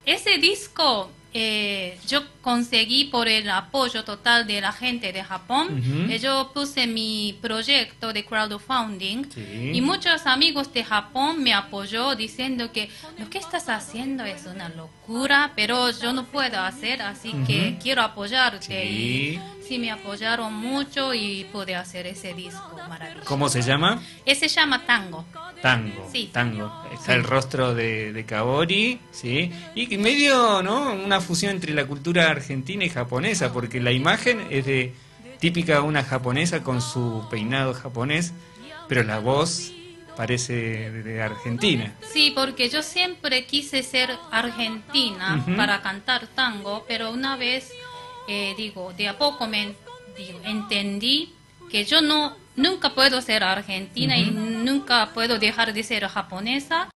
Ese disco yo conseguí por el apoyo total de la gente de Japón. Ujú. Yo puse mi proyecto de crowdfunding Sí. y muchos amigos de Japón me apoyó diciendo que lo que estás haciendo es una locura, pero yo no puedo hacer, así que Ujú. quiero apoyarte. Sí. Y sí, me apoyaron mucho y pude hacer ese disco maravilloso. ¿Cómo se llama? Ese se llama Tango. Tango. Sí. Tango. Está el rostro de Kaori, ¿sí? Y que medio, ¿no? Una fusión entre la cultura argentina y japonesa, porque la imagen es de típica de una japonesa con su peinado japonés, pero la voz parece de Argentina. Sí, porque yo siempre quise ser argentina Ujú. para cantar tango, pero una vez, de a poco entendí que yo nunca puedo ser argentina y Ujú. nunca puedo dejar de ser japonesa,